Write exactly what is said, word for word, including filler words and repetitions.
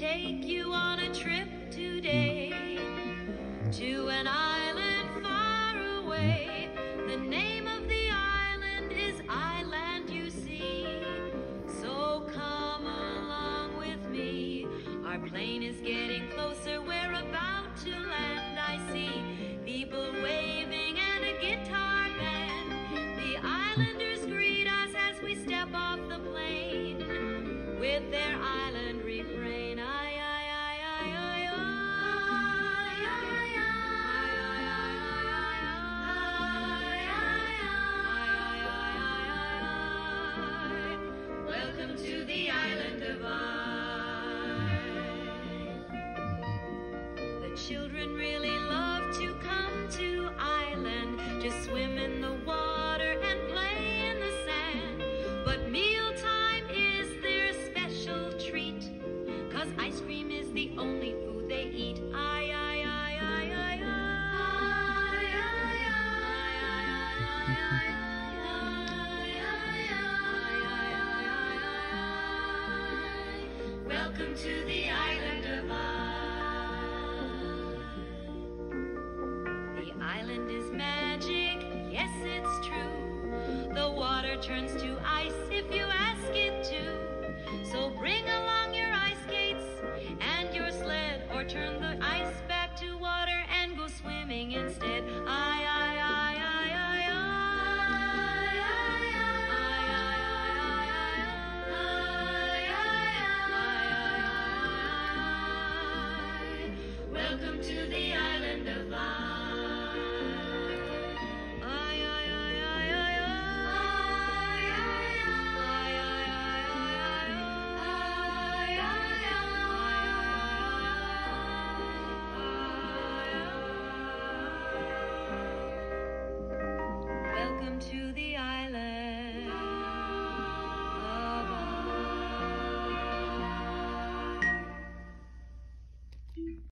take you on a trip today to an island far away. The name of the island is Island You See. So come along with me. Our plane is getting closer. We're about to land. I see people waving and a guitar band. The islanders greet us as we step off the plane with their island refrain. I, I, I, I, I, I, I, welcome to the island of I. The children really love to come to island, to swim in the water and play in the sand. But mealtime is their special treat, 'cause ice cream is the only food they eat. I, I, I, I, I, I. Welcome to the island of I. The island is magic, yes it's true. The water turns to ice if you ask it to. So bring along your ice skates and your sled, or turn the ice back